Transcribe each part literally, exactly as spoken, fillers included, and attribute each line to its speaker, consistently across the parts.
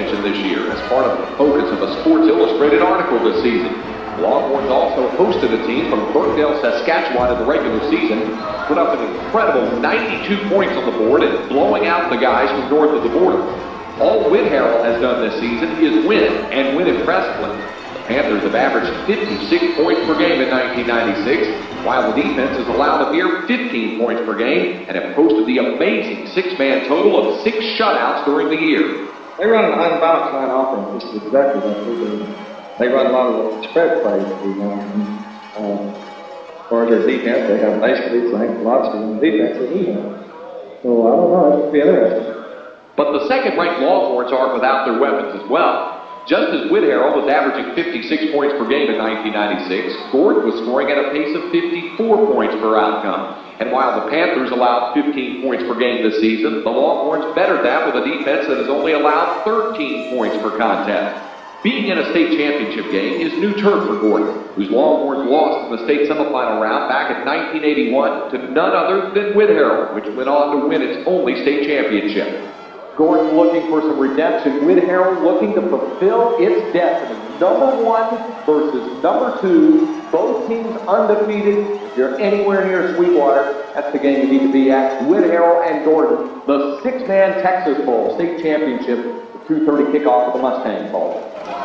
Speaker 1: expansion this year as part of the focus of a Sports Illustrated article this season. The Longhorns also hosted a team from Burkdale, Saskatchewan in the regular season, put up an incredible ninety-two points on the board and blowing out the guys from north of the border. All Whit Harrell has done this season is win, and win impressively. The Panthers have averaged fifty-six points per game in nineteen ninety-six, while the defense has allowed a mere fifteen points per game and have posted the amazing six-man total of six shutouts during the year.
Speaker 2: They run an unbalanced line offense, just exactly that we do. They run a lot of spread plays. You know, uh, as far as their defense, they have basically like lots of defense that we have. So I don't know, it could be interesting.
Speaker 1: But the second-ranked Longhorns aren't without their weapons as well. Just as Whit Harrell was averaging fifty-six points per game in nineteen ninety-six, Gordon was scoring at a pace of fifty-four points per outcome. And while the Panthers allowed fifteen points per game this season, the Longhorns bettered that with a defense that has only allowed thirteen points per contest. Being in a state championship game is new turf for Gordon, whose Longhorns lost in the state semifinal round back in nineteen eighty-one to none other than Whit Harrell, which went on to win its only state championship.
Speaker 3: Gordon looking for some redemption. Whit Harrell looking to fulfill its destiny. Number one versus number two. Both teams undefeated. If you're anywhere near Sweetwater, that's the game you need to be at. Whit Harrell and Gordon, the six-man Texas Bowl state championship, the two thirty kickoff of the Mustang Bowl.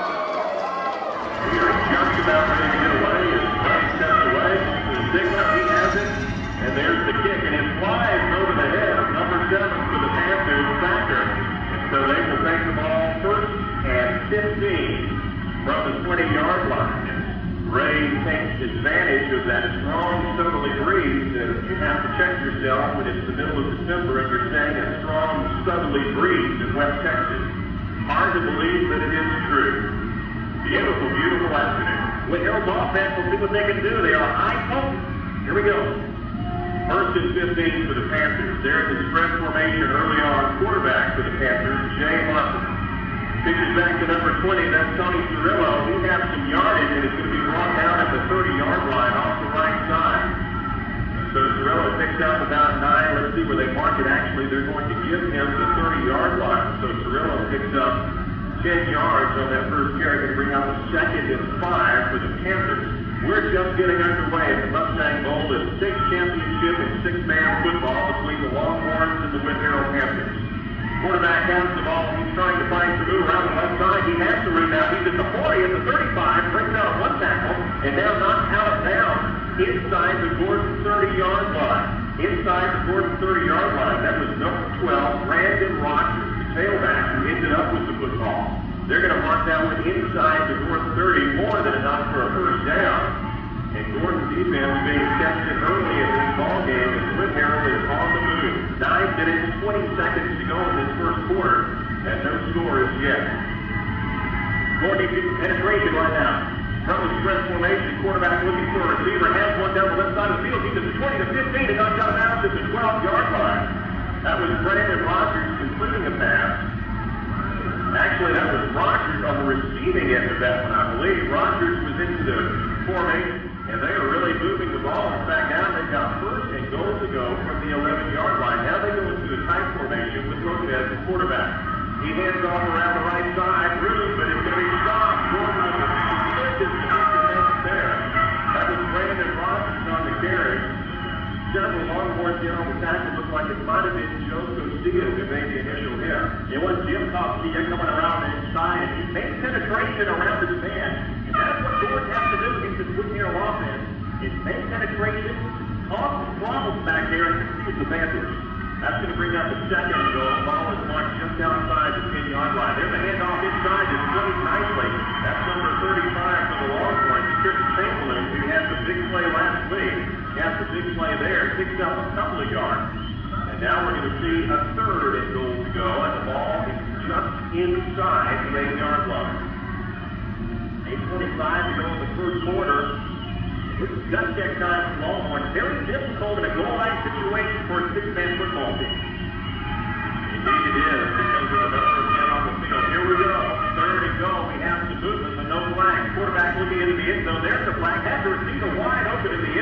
Speaker 4: We are just about ready to get away. As Frank steps away, the signal, he has it, and there's the kick, and it flies over the head of number seven for the Panthers, Thacker. And so they will take the ball first and fifteen from the twenty-yard line. Ray takes advantage of that strong southerly breeze that you have to check yourself when it's the middle of December and you're saying a strong southerly breeze in West Texas. Hard to believe that it is true. Beautiful, beautiful afternoon. With Hill's offense, we'll see what they can do. They are high potent. Here we go. First and fifteen for the Panthers. There's the spread formation early on. Quarterback for the Panthers, Jay Martin. Pitches back to number twenty, that's Tony Cirillo. He has some yardage, and it's going to be brought down at the thirty-yard line off the right side. So Cirillo picks up about nine. Let's see where they mark it. Actually, they're going to give him the thirty-yard line. So Cirillo picks up ten yards on that first carry. Going to bring out the second and five for the Panthers. We're just getting underway at the Mustang Bowl, the state championship in six-man football between the Longhorns and the Whit Harrell Panthers. Quarterback has the ball. He's trying to find some move around the left side. He has the route now. He's at the forty, at the thirty-five, brings out one tackle, and now knocked out of bounds inside the Gordon thirty-yard line. Inside the Gordon thirty-yard line, that was number twelve, Brandon Rogers, the tailback, who ended up with the football. They're going to mark that one inside the Gordon thirty, more than enough for a first down. And Gordon's defense being tested early in this ballgame as Whit Harrell is on the move. Nine minutes, twenty seconds to go in this first quarter, and no score as yet. Gordon needs penetration right now. From the spread formation, quarterback looking for a receiver, has one down the left side of the field. He's at the twenty to fifteen, and knocks out of bounds at the twelve-yard line. That was Brandon Rogers completing a pass. Actually, that was Rogers on the receiving end of that one, I believe. Rogers was into the formation. And they are really moving the ball. In fact, now they've got first and goal to go from the eleven-yard line. Now they go into the tight formation with Lopez, the quarterback. He hands off around the right side. Rude, but it's going to be stopped. Gordon with a tremendous defense there. That was Brandon Rogers on the carry. Several Longhorns in on the tackle. Looked like it might have been Joe Cosilla who made the initial hit. It was Jim Cosilla coming around the inside, and he made penetration around his man. And that's what Gordon has to do against this Whit Harrell offense, is make penetration, cause some problems back there, and confuse the Panthers. That's going to bring up the second goal. Ball is marked just outside the ten-yard line. There's a handoff inside. It's played nicely. That's number thirty-five for the Longhorns, Chris Chamberlain, who had the big play last week. He has the big play there, picks up a couple of yards. And now we're going to see a third and goal to go, and the ball is just inside the eight-yard line. eight twenty-five to go in the first quarter. This is gut check time for Longhorns. Very difficult in a goal line situation for a six-man football team. Indeed it is, because of the number of men on the field. Here we go. Third and go. We have some movement, but no flag. Quarterback looking into the end zone. There's the flag. Has the receiver wide open in the